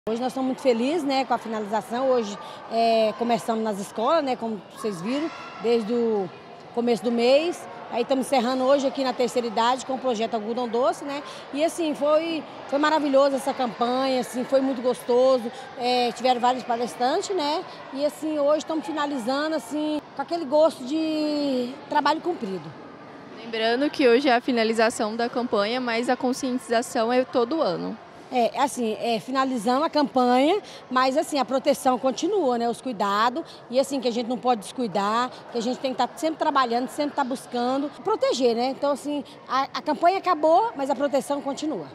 Hoje nós estamos muito felizes, né, com a finalização. Hoje começamos nas escolas, né, como vocês viram, desde o começo do mês. Aí estamos encerrando hoje aqui na terceira idade com o projeto Algodão Doce, né? E assim, foi maravilhoso essa campanha, assim, foi muito gostoso. Tiveram vários palestrantes, né? E assim, hoje estamos finalizando assim, com aquele gosto de trabalho cumprido. Lembrando que hoje é a finalização da campanha, mas a conscientização é todo ano. Finalizando a campanha, mas assim, a proteção continua, né? Os cuidados, e assim, que a gente não pode descuidar, que a gente tem que estar sempre trabalhando, sempre estar buscando proteger, né? Então assim, a campanha acabou, mas a proteção continua.